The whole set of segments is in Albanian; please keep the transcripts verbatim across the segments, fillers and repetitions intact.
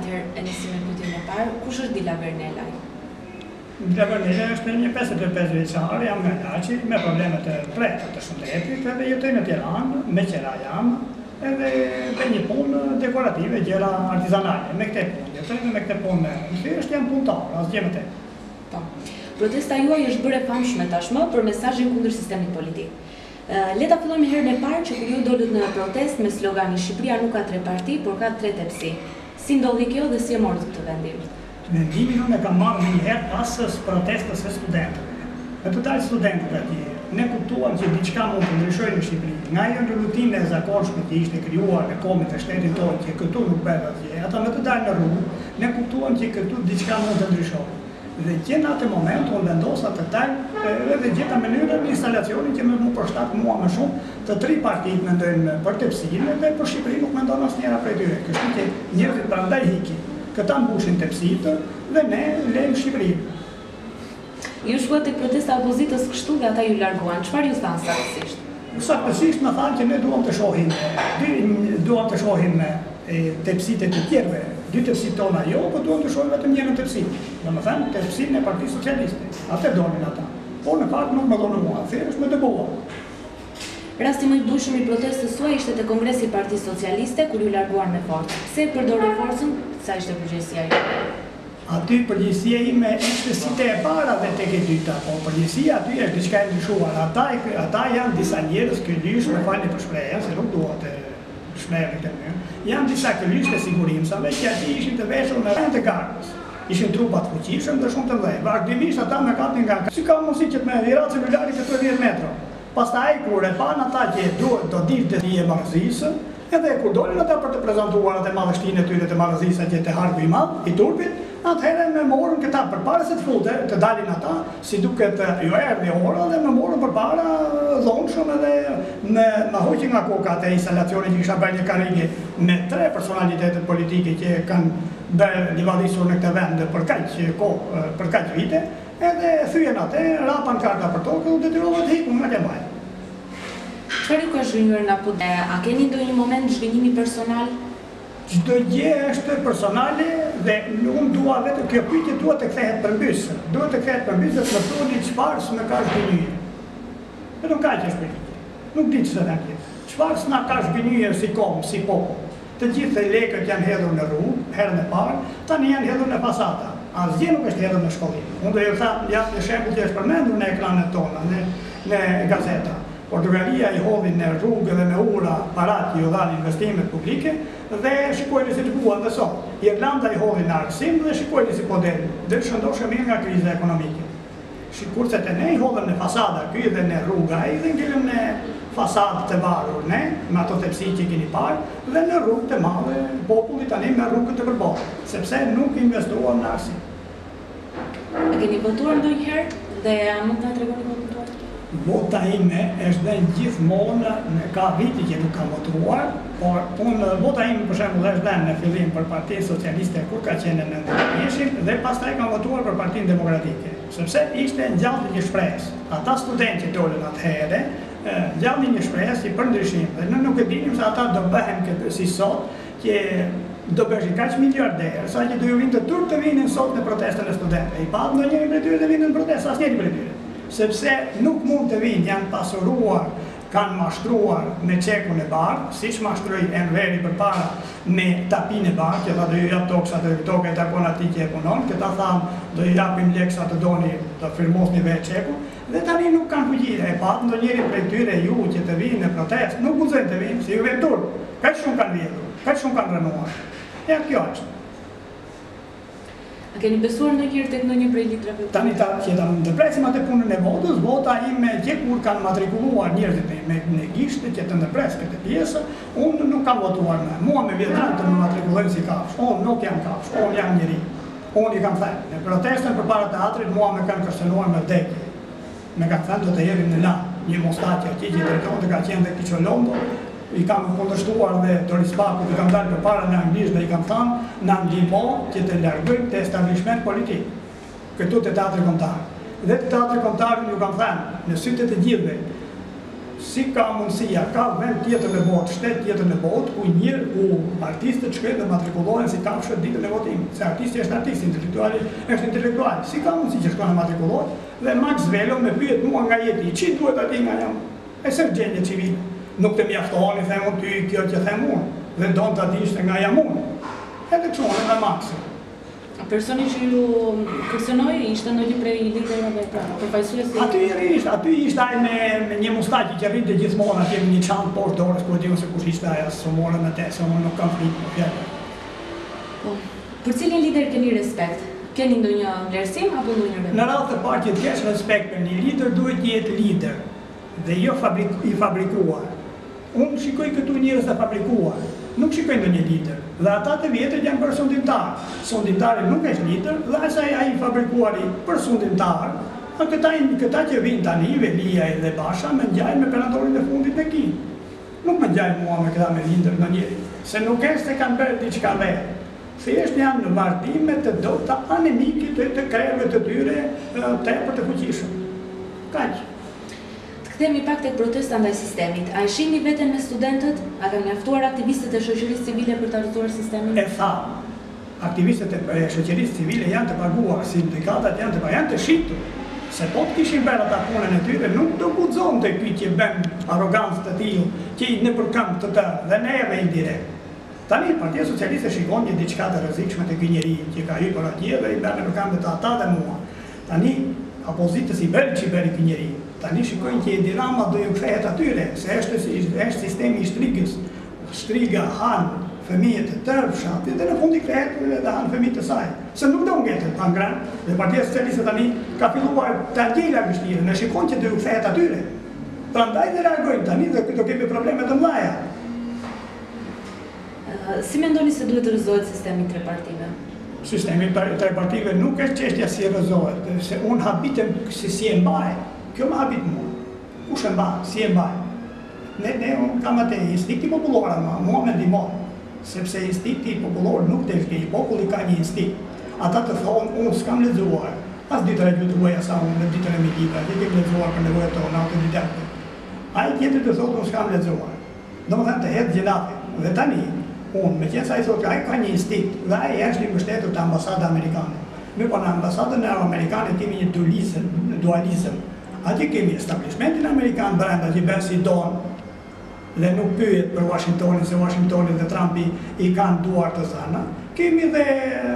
atëherë e nisim me pyetjen e parë, kush është Dila Vernelaj? Dila Vernelaj është një pesëdhjetë e pesë vjeçar, jam nga Laçi, me probleme të prehta të shëndetit, edhe jetoj në Tiranë, me qera jam, edhe dhe një punë dekorative, gjëra artizanale. Me këte punë, jetoj dhe me këte punë, në thjesht jam punëtar, asgjë më tepër. Po. Protesta juaj është bërë e famshme tashmë për mesazhin kundër sistemit politik. Le ta fillojmë herën e parë që kur ju dolët në protestë me sloganin Shqipëria nuk ka tre parti, por ka tre tepsi. Si ndodhi kjo dhe si e morët këtë vendim? Vendimin unë e kam marrë një herë pas protestës së studentëve. Me të dalë studentët atje, ne kuptuam që diçka mund të ndryshojë në Shqipëri. Nga ajo rutinë e zakonshme që ishte krijuar me komet e shtetit tonë që këtu nuk bëhet asgjë, ata me të dalë në rrugë, ne kuptuam që këtu diçka mund të ndryshojë. Dhe që në atë moment unë vendosa të dalë edhe gjeta mënyrën në instalacionin që më përshtat mua më shumë të tri partitë mendojnë për tepsinë dhe për Shqipëri nuk mendon asnjëra prej tyre. Kështu që njerëzit prandaj hiqin. Këta mbushin tepsitë dhe ne lejmë Shqipërinë. Ju shkuat tek protesta opozitës kështu dhe ata ju larguan. Çfarë ju thanë saktësisht? Saktësisht më thanë që ne duam të shohim, duam të shohim tepsitë e të tjerëve. Dy tepsit tona jo, po duam të shohim vetëm njërin tepsi. Domethënë tepsinë e Partisë Socialiste. Atë donin ata. Po në fakt nuk më donin mua, thjesht më dëbuan. Rasti më i bujshëm i protestës suaj ishte te kongresi i Partisë Socialiste kur ju larguan me forcë. Pse e përdorën forcën? Sa ishte përgjegjësia juaj? Aty përgjegjësia ime ishte si te e para dhe tek e dyta, po përgjegjësia aty është diçka e ndryshuar. Ata ata janë disa njerëz që lysh, më falni për shprehjen, se nuk dua të shmerë këtë mënyrë. Janë disa këlysh të sigurimsave që aty ishin të veshur në rend të garkës. Ishin trupat fuqishëm dhe shumë të mëdhenj. Vazhdimisht ata më kapnin nga si ka mundësi që të më virat celulari këtu dhjetë metra. Pastaj kur e pan ata që duhet të dilte ti e marrëzisë, edhe kur dolën ata për të prezantuar atë madhështinë e tyre të marrëzisë që të harku i madh i turpit, atëherë më morën këta përpara se të fute, të dalin ata, si duket jo erdhi ora dhe më morën përpara dhonshëm edhe në më hoqi nga koka atë instalacionin që kisha bërë një karrige me tre personalitete politike që kanë bërë livadisur në këtë vend për kaq kohë, për kaq vite, edhe thyen atë, rapan karta për tokë dhe detyrova të hiqun nga Kemaj. Çfarë ju ka zhgënjur nga po? A keni ndonjë moment zhgënjimi personal? Çdo gjë është personale dhe unë dua vetëm kjo pyetje duhet të kthehet përmbys. Duhet të kthehet përmbys dhe të më thoni çfarë s'më ka zhgënjur. Vetëm kaq është pyetja. Nuk di ç'është ajo. Çfarë s'na ka zhgënjur si kom, si popull. Të gjithë lekët janë hedhur në rrugë, herën e parë, tani janë hedhur në fasada. Asgjë nuk është hedhur në shkollim. Unë do ju them ja një shembull që është përmendur në ekranet tona, në në gazeta. Portugalia i hodhi në rrugë dhe në ura parat që ju dhanë investimet publike dhe shikojnë si të buan dhe sot. Irlanda i hodhi në arsim dhe shikojnë si po del, dhe shëndoshë mirë nga kriza ekonomike. Kurse të ne i hodhën në fasada, ky dhe në rruga, i dhe ngilëm në fasadë të varur, ne, me ato tepsi që keni parë, dhe në rrugë të madhe, populli tani me rrugë të përballë, sepse nuk investuan në arsim. A keni votuar ndonjëherë dhe a mund ta tregoni votën tuaj? Vota ime është dhe gjithmonë në ka viti që nuk kam votuar, por unë vota ime për shembull është dhe në fillim për Partinë Socialiste kur ka qenë në nëntëdhjetë dhe pastaj kam votuar për Partinë Demokratike, sepse ishte ngjallje një shpresë. Ata studentë që dolën atëherë ngjallin një shpresë për ndryshim. Dhe ne nuk e dinim se ata do bëhen këtë si sot që do bëshin kaq miliarderë, sa që do ju vinë të turp të vinin sot në protestën e studentëve. I pa ndonjëri prej tyre të vinë në protestë, asnjëri prej tyre. Sepse nuk mund të vinë, janë pasuruar, kanë mashtruar me çekun e bardhë, siç mashtroi Enveri përpara me tapin e bardhë, që tha do ju jap toksa të tokë e takon atij që e punon, këta thanë do ju japim leksa të doni të firmosni vetë çekun, dhe tani nuk kanë fuqi. E pa ndonjëri prej tyre ju që të vinë në protestë, nuk guxojnë të vinë, si ju vjen turp. Kaq shumë kanë vjedhur, kaq shumë kanë rënuar. Ja kjo është. A keni besuar ndonjëherë tek ndonjë prej litrave? Tani ta që ta ndërpresim atë punën e votës, vota ime që kur kanë matrikuluar njerëzit me në gishtë që të ndërpres këtë pjesë, unë nuk kam votuar më. Mua më vjen rënd të më matrikulojnë si kafsh. Unë nuk jam kafsh, unë jam njeri. Unë i kam thënë, në protestën përpara teatrit mua më kanë kërcënuar me vdekje. Më kanë thënë do të jepim në lan, një mostatje që që drejton të ka qenë dhe Kiçolombo. I kam kundërshtuar dhe Doris Paku, i kam dalë përpara në anglisht dhe i kam thënë na ndihmo që të largojmë të establishment politik. Këtu te teatri kombëtar. Dhe te teatri kombëtar ju kam thënë në sytë të gjithëve si ka mundësia, ka vend tjetër në botë, shtet tjetër në botë, ku njërë, ku artistët shkojnë dhe matrikulohen si kafshët ditën e votimit. Se artisti është artist, intelektuali është intelektual. Si ka mundësi që shkojnë matrikulohen, dhe Max Velo me pyet mua nga jeti, që duhet ati nga jam? E se gjendje civile. Nuk të mjaftoni, them unë ty, kjo që them unë, dhe do të ati ishte nga jam unë. Edhe që unë me Maxi. Personi që ju kërcënoi ishte ndonjë prej liderave pra, përfaqësuesi? Aty ishte, aty ishte ai me, me një mustaqi që rrinte gjithmonë atje me një çantë poshtë dorës, ku e di se kush ishte ajo, s'u morën atë, se unë nuk kam frikë për fjalë. Po. Për cilin lider keni respekt? Keni ndonjë vlerësim apo ndonjë rreth? Në radhë të parë që të kesh respekt për një lider, duhet të jetë lider dhe jo fabrik, i fabrikuar. Unë shikoj këtu njerëz të fabrikuar, nuk shikoj ndonjë lider. Dhe ata të vjetër janë për sundimtar. Sundimtari nuk është lider, dhe asaj ai i fabrikuari për sundimtar. A këta, këta që vinë tani, Velia dhe Basha, më ngjajnë me perandorin e fundit në Kin. Nuk më ngjajnë mua me këta me lider në njëri, se nuk është se kanë bërë diçka vetë. Thjesht janë në vardime të dota anemike të, të krerëve të tyre tepër të fuqishëm. Kaq. Kthehemi pak tek protesta ndaj sistemit. A e shihni veten me studentët? A kanë mjaftuar aktivistët e shoqërisë civile për të argëtuar sistemin? E tha, aktivistët e shoqërisë civile janë të paguar, sindikatat janë të paguar, janë të shitur. Se po të kishin bërë ata punën e tyre, nuk do guxon të ky që bën arrogancë të tillë, që i në përkëmbë të të dhe neve indirekt. Tani Partia Socialiste shikon një diçka të rrezikshme te ky njeriu që ka hyrë atje dhe i bën në përkëmbë të ata dhe mua. Tani opozitës i bën ç'i bën ky njeriu. Tani shikojnë që Edi Rama do ju kthehet atyre, se është, është sistemi i shtrigës. Shtriga han fëmijët e tërë fshatit dhe në fund i kthehet dhe han fëmijët e saj. Se nuk do ngjetet pa ngran, dhe Partia Socialiste tani ka filluar ta gjejë vështirë, ne shikojnë që do ju kthehet atyre. Prandaj ne reagojmë tani dhe do kemi probleme të mëdha. Uh, si mendoni se duhet të rrëzohet sistemi trepartive? Sistemi trepartive nuk është çështja si rrëzohet, se unë habitem se si e mbaj. Kjo më habit mua. Kush e mbaj, si e mbaj. Ne, ne unë kam atë instikti popullor, ama mua me ndihmon. Sepse instikti popullor nuk të shkej, populli ka një instinkt. Ata të thonë, unë s'kam lexuar. As ditën e gjutuaja sa unë, në ditën e mi libra, dhe kem lexuar për nevojat tona, autodidakte. Ai tjetër të thotë, unë s'kam lexuar. Domethënë të hedh gjelate. Dhe tani, unë, me qenë sa i thotë, ai ka një instinkt, dhe ai është i mbështetur të ambasadë amerikane. Me po në ambasadën e amerikane kemi një dualizëm, dualizëm. Atje kemi establishmentin amerikan brenda që bën si don dhe nuk pyet për Washingtonin, se Washingtoni dhe Trumpi i kanë duar të zana. Kemi dhe,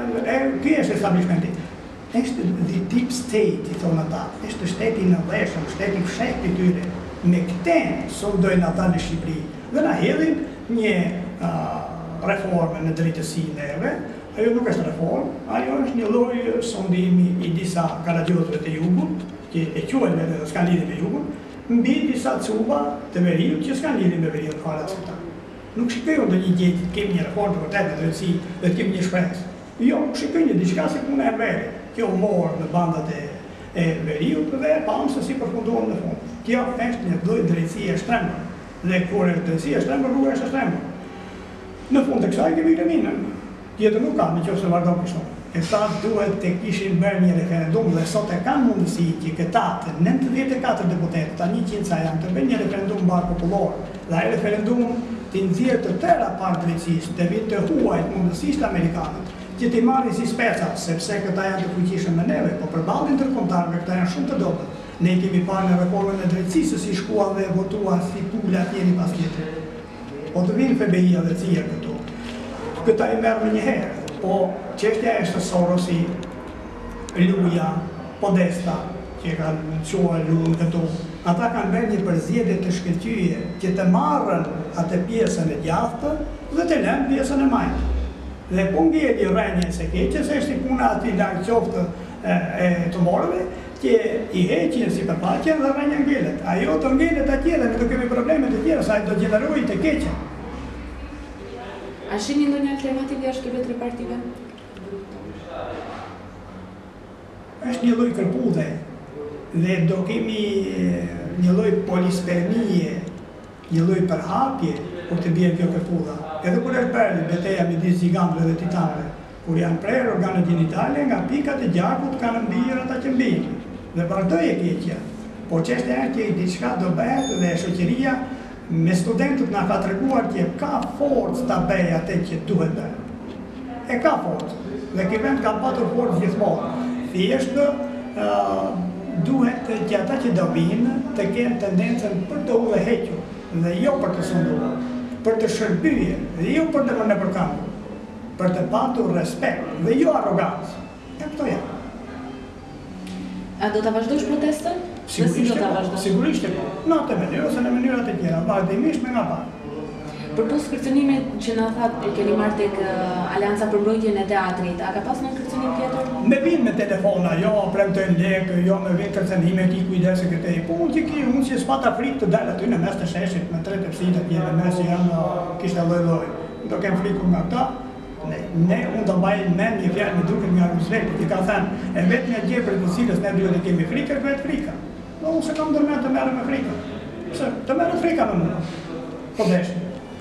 ky është establishmenti. Është the deep state, i thonë ata. Është shteti i nënveshëm, shteti i fshehtë i tyre. Me këtë sondojnë ata në Shqipëri. Dhe na hedhin një uh, reforme në drejtësinë e neve. Ajo nuk është reformë, ajo është një lloj sondimi i disa karagjozëve të jugut, që e quajnë edhe s'kan lidhje me jugun, mbi disa cuba të veriut që s'kan lidhje me veriut fare as këta. Nuk shikojnë ndonjë gjë që kemi një reformë të vërtetë të drejtësi dhe kemi një shpresë. Jo, shikojnë diçka se puna e veri. Kjo u mor në bandat e, e veriut dhe pam se si përfunduan në fund. Kjo është një lloj drejtësie ekstreme. Dhe kur është drejtësia ekstreme, rruga është ekstreme. Në fund të kësaj kemi kriminën. Tjetër nuk ka, në qoftë se vazhdon kështu. Këta duhet të kishin bërë një referendum dhe sot e kanë mundësi që këta të nëntëdhjetë e katër deputetë, ta njëqind sa janë, të bëjnë një referendum mbar popullor. Dhe ai referendum të nxjerrë të tëra parë drejtësisë, të vitë të huajt mundësisht amerikanët, që t'i marrin si speca, sepse këta janë të fuqishëm me neve, po përballë ndërkombëtarëve këta janë shumë të dobët. Ne kemi parë në reformën e drejtësisë si shkuan dhe votuan si pula njëri pas tjetrit. Po të vinë F B I-ja dhe C I A këtu. Këta i merr më një herë. Po çështja është Sorosi, Luja, Podesta, që kanë quar luën këtu. Ata kanë bërë një përzgjedhje të shkëlqyer që të marrën atë pjesën e djathtë dhe të lënë pjesën e majtë. Dhe po ngeli rënje se keqës është i puna aty larg qoftë e, e të morëve, që i heqin si përfaqen dhe rënja ngelet. Ajo të ngelet atje dhe ne do kemi probleme të tjera, sa ai do gjenerojë të keqen. A shihni ndonjë alternativë jashtë këtyre tre partive? Është një lloj kërpudhe dhe do kemi një lloj polispermie, një lloj përhapje kur të bie kjo kërpudha. Edhe kur është bërë betejë midis gjigantëve dhe titanëve, kur janë prerë organet gjinitale nga pikat e gjakut kanë mbijur ata që mbijnë. Dhe vazhdoi e keqja. por çështja është që diçka do bëhet dhe shoqëria me studentët na ka treguar që ka forcë ta bëjë atë që duhet bërë. E ka forcë. Dhe ky vend ka patur forcë gjithmonë. Thjesht uh, duhet që ata që do vinë të kenë tendencën për të udhëhequr dhe jo për të sunduar, për të shërbyer dhe jo për të më nëpërkandur, për të patur respekt dhe jo arrogancë. E këto janë. A do ta vazhdosh protestën? Sigurisht e po, sigurisht e po. Në atë mënyrë ose në mënyra të tjera, vazhdimisht me nga parë. Përpos kërcënimit që na thatë për keni marrë tek uh, Aleanca për mbrojtjen e teatrit, a ka pas në kërcënim tjetër? Me vinë me telefona, jo, premtojnë lekë, jo, me vinë kërcënime, ki kujdese këte. Po unë që ki, unë që s'pata frikë të dalë aty në mes të sheshit, me tre tepsitë atje në mes janë kishte lloj-lloj. Do kem frikur nga këta. Ne, ne unë të mbajnë men një fjalë me duket nga Roosevelt, që ka thënë, e vetë një gjë për të cilës ne duhet të kemi frikë, është vetë frika. No, unë se kam ndërmend të merrem me frikë. Se të merrem frika në mua. Po desh.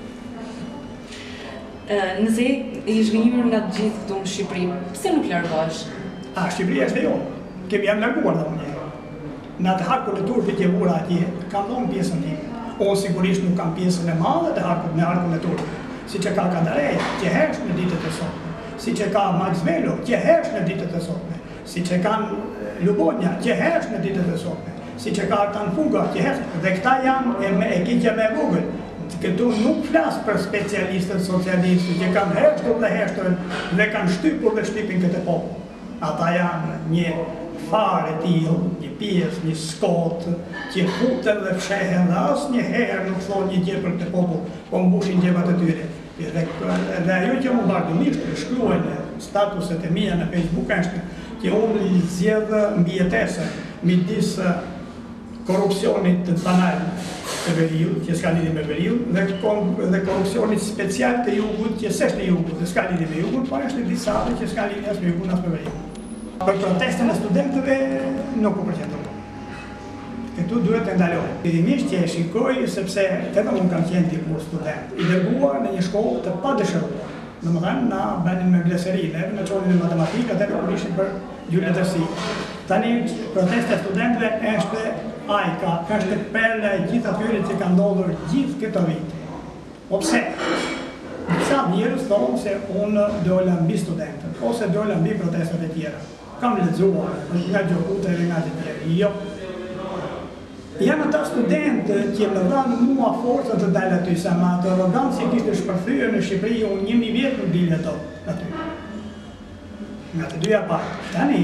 Nëse i zhgënjur nga të gjithë këtu në Shqipëri, pse nuk largohesh? A, Shqipëria është e jonë. Kemi jam larguar dhe unë. Në atë harkun e turpit që vura atje, kam dhënë pjesën time. Unë sigurisht nuk kam pjesën e madhe të harkut në harkun e turpit. Si që ka Kandareja, që hersh në ditët e sotme. Si që ka Max Velo, që hersh në ditët e sotme. Si që kanë Lubonja, që hersh në ditët e sotme. Si që ka Artan Fuga, që hersh. Dhe këta janë e, me, e kiqja me vogël. Këtu nuk flasë për specialistët socialistë që kanë hershtur dhe hershtur dhe kanë shtypur dhe shtypin këtë popull. Ata janë një farë e tillë, një pjesë, një skotë që futen dhe fshehen dhe asë një herë nuk thonë një gjë për këtë popull, po mbushin gjevat e tyre. Dhe, dhe ajo që më vazhdimisht shkruajnë statuset e mia në Facebook është që unë i zgjedh mbijetese midis korrupsionit të banal të veriut, që s'ka lidhje me veriut, dhe, dhe korrupsionit special të jugut, që s'është jugut, dhe s'ka lidhje me jugut, por është disa që s'ka lidhje as me jugut, as me veriut. Për protestën e studentëve nuk u përqendrova. Këtu duhet të ndalohet. Fillimisht që e shikoj sepse vetëm unë kam qenë dikur student, i dërguar në një shkollë të padëshëruar. Domethënë na bënin me gleseri, ne në çonin e matematikë, atë kur ishin për gjyqëtërsi. Tani protesta e studentëve është ajka, është perla e gjithë atyre që kanë ndodhur gjithë këto vite. Po pse? Disa njerëz thonë se unë dola mbi studentët, ose dola mbi protestat e tjera. Kam lexuar nga Gjokuta dhe nga të tjerë. Jo. Janë ata studentë që më dhanë mua forcën të dalë aty, sa ma atë arrogancë që kishte shpërthyer në Shqipëri, unë një mijë vjet nuk dilë ato aty. Nga të dyja parë. Tani,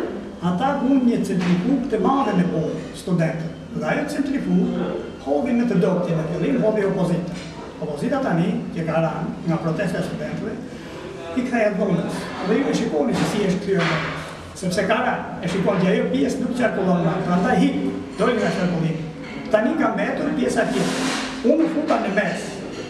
ata unë një centrifugë të madhe në kohë, studentët. Dhe ajo centrifugë hodhi me të dopti në fillim, hodhi opozita. Opozita tani, që ka ranë nga protesta e studentëve, i kthehet dhunës. Dhe ju e shikoni se si është kthyer dhunës. Sepse ka ranë, e shikoni që ajo pjesë nuk qarkullon nga, prandaj hik, dojnë nga qarkullim. Tani ka mbetur pjesa tjetër. Unë futa në mes,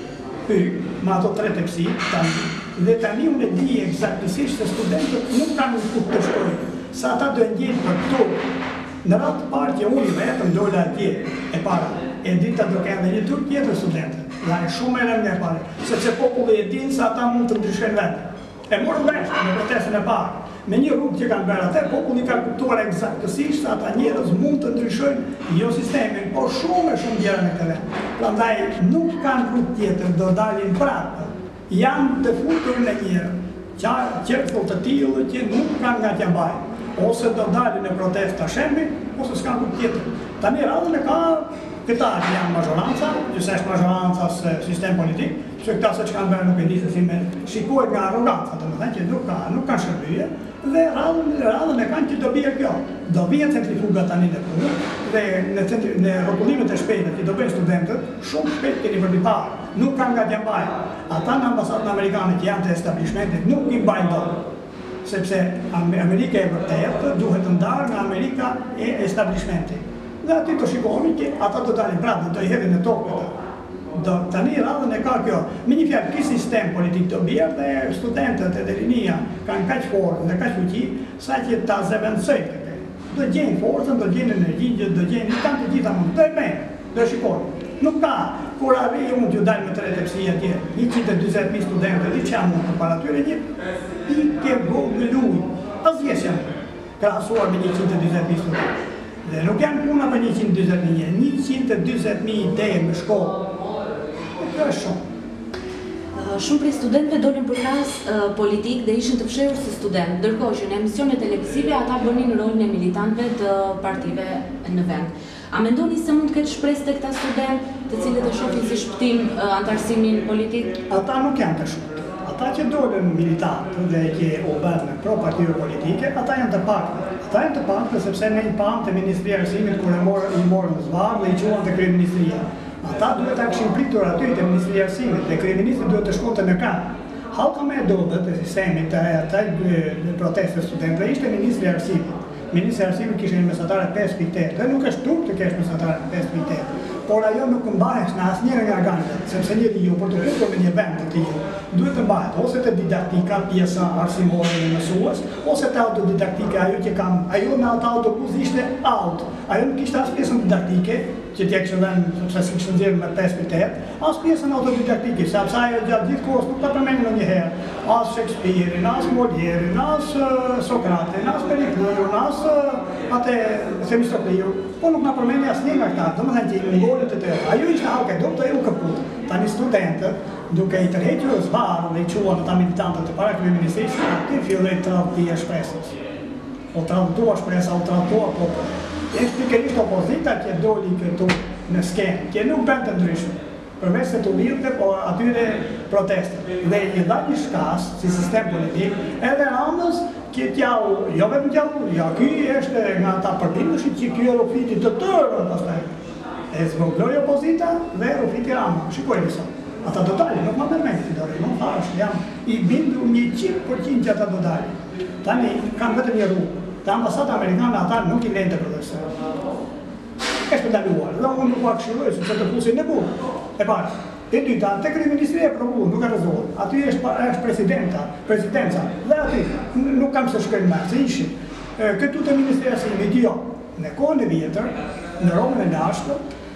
pyk, me ato tre tepsi, tani, dhe tani unë e di eksaktësisht se studentët nuk kanë në ku të shkojnë, sa ata do e ndjenë për turp. Në ratë parë që unë i vetëm dojnë atje e para, e dita do kenë dhe një turp tjetër studentët. Dhe e shumë e rëmë e pare, sepse populli e dinë sa ata mund të ndryshojnë vetë. E morë vesh në protestën e parë. Me një rrugë që kanë bërë atë, populli ka kuptuar eksaktësisht ata njerëz mund të ndryshojnë jo sistemin, por shumë e shumë gjëra në këtë vend. Prandaj nuk kanë rrugë tjetër, do dalin prapë. Janë të futur në një qerkull të tillë që nuk kanë nga t'ja mbajnë. Ose do dalin në protestë shembi, ose s'kan rrugë tjetër. Tani radhën e ka këta që janë mazhoranca, që është mazhoranca së sistem politik, që këta se që kanë bërë nuk e di se si me shikohet nga arroganca, të më thënë që nuk, ka, nuk kanë shërbyje, dhe radhën, radhën e kanë që do bie kjo. Do bie centrifuga tani në punë, dhe në, centri, në rrotullimet e shpejta që do bëjnë studentët, shumë shpejt keni për t'i parë, nuk kanë nga t'ja mbajnë. Ata në ambasadën amerikane që janë të establishmentit nuk i mbajnë dorë. Sepse Amerika e vërtet duhet të ndarë nga Amerika e establishmentit. Dhe aty të shikoni që ata do dalin prapë, do i hedhin në tokë këta. Do tani radhën e ka kjo. Me një fjalë, ky sistem politik të bjerë dhe studentët e rinia kanë kaq forcë dhe kaq fuqi, sa që ta zëvendësojnë këtë. Do gjejnë forcën, do gjejnë energjinë, do gjejnë kanë të gjitha mund. Do e bëjnë, do shikoni. Nuk ka kur arri unë t'ju dalë me tre tepsi atje, njëqind e dyzet mijë studentë, di çfarë mund të para tyre një pikë vogël ujë. Asgjë s'janë krahasuar me njëqind e dyzet mijë studentë. Dhe nuk janë puna për njëqind e dyzet mijë, njëqind e dyzet mijë ideje me shkollë. Kjo është shumë. Shumë prej studentëve dolin për klasë politik dhe ishin të fshehur si student, ndërkohë që në emisione televizive ata bënin rolin e militantëve të partive në vend. A mendoni se mund të ketë shpresë tek këta studentë, të cilët e shohin si shpëtim antarësimin politik? Ata nuk janë të shpëtim. Ata që dolën militantë dhe që u bën pro partive politike, ata janë të paktë. Ata janë të paktë sepse ne i pam të Ministria e Arsimit kur e morën i morën zvarr dhe i quan te kryeministria. Ata duhet ta kishin pritur aty te Ministria e Arsimit, dhe kryeministri duhet të shkonte në kamp. Hallka më e dobët e sistemit të atij proteste studentëve ishte Ministri i Arsimit. Ministri i Arsimit kishte një mesatare pesë pikë tetë, dhe nuk është turp të kesh mesatare pesë pikë tetë. Por ajo nuk mbahet në asnjërin nga organet, sepse njeriu për të hyrë në një vend të tillë duhet të mbahet ose te didaktika, pjesa arsimore e mësues, ose te autodidaktika, ajo që kam, ajo në ato autobus ishte auto. Ajo nuk ishte as pjesën didaktike, që t'ja kishte vënë sepse si kishte nxjerrë me pesë pikë tetë, as pjesën autodidaktike, sepse ajo gjatë gjithë kohës nuk ta përmendën ndonjëherë, as Shakespeare, as Molière, as Sokrate, as Perikliu, as atë Themistokliu, po nuk na përmendi asnjë nga këta, domethënë që mungonin të tërë. Ajo ishte hallka e dobët, ajo u kaput. Tani studentët, duke i tërhequr zvarr dhe i quan ata militantët të para kryeministrisë, aty filloi të tradhtia shpresës. O tradhtua shpresa, o tradhtua popull. Është pikërisht opozita që doli këtu në skenë, që nuk bën të ndryshme. Përveç se të lidhte, po atyre proteste. Dhe i dha një shkas, si sistem politik, edhe Ramës, që t'jau, jo vetëm t'jau, ja ky është nga ata përdimëshit që ky e Rufiti të tërë pastaj. E zvogloi opozita dhe Rufiti Rama. Shikojeni sot. Ata do dalin, nuk më përmendit i dore, nuk thash, jam i bindur njëqind përqind që ata do dalin. Tani kanë vetëm një rrugë. Të ambasatë amerikanë ata nuk i lejnë të përvesë. Është ndaluar, dhe unë nuk va këshilloj, sepse të fusin në burë. E parë, e dyta, te kryeministria e provu, nuk e rrezohet. Aty është është presidenta, presidenca, dhe aty nuk kam se shkojnë më, se ishin. Këtu te Ministria e Arsimit, jo. Në kohën e vjetër, në Romën e lashtë,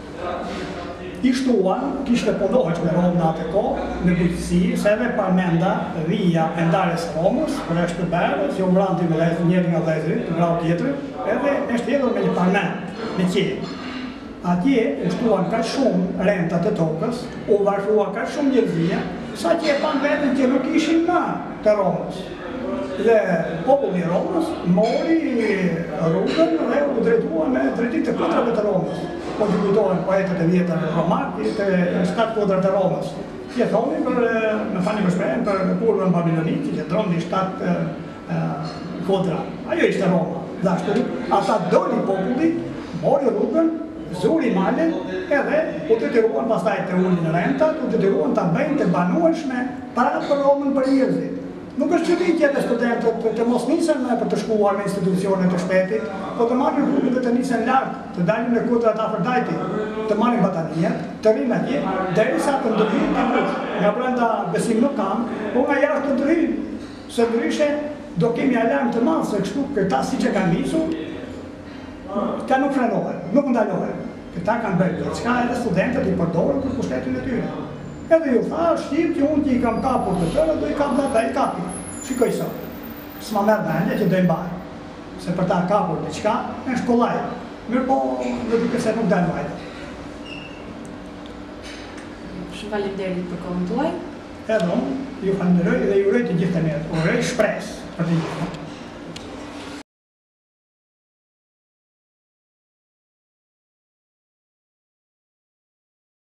i shtuan, kishte pundohesh me Romë në atë kohë, në bujqësi, se edhe Parmenda, vija e ndarjes Romës, për është të berë, si u mbranti me lezë, njëri nga lezërit, të mbrau tjetëri, edhe është hedhur me një Parmend, me qenë. Atje u shtuan ka shumë rentat e tokës, u varfrua ka shumë njerëzia, sa që e pan vetën që nuk ishin më të Romës. Dhe populli i Romës mori rrugën dhe u drejtua me drejtim të kodrave të Romës. Po që kujtohen poetët e vjetër romak, të shtatë kodrat e Romës. Që e thoni për, me fani për shprehen, për kurvën Babilonit, që drondi shtatë kodra. Ajo ishte Roma. Dhe ashtu, ata doli populli, mori rrugën, zuri malen, edhe u të të ruan pastaj të ullin rentat, u të të ruan të bëjnë të banueshme para për Romën për njerëzit. Nuk është qëti që edhe studentët të mos nisen për të shkuar në institucionet të shtetit, po të marrin rrugën dhe të nisen lartë, të dalin në kodrat afër dajtit, të marrin batanijet, të rinë atje, derisa të ndërhyjnë të mbush. Nga brenda besim nuk kam, po nga jashtë të ndërhyjnë, se ndryshe do kemi alarm të madh se kështu këta siç e kanë nisur, këta nuk frenohen, nuk ndalohen. Këta kanë bërë diçka edhe studentët i përdoren për pushtetin e tyre. Edhe ju tha, shqip që unë që i kam kapur të tërë, do i kam dhe ta i kapi. Shikoj sot, s'ma merë mendje që do i mbajë. Se për ta kapur në qka, e shkollaj. Mirë po, dhe duke se nuk dalë vajtë. Shumë faleminderit për kohën tuaj. Edhe unë, ju falenderoj dhe ju uroj të gjithë të mirë. Uroj shpresë për të gjithë.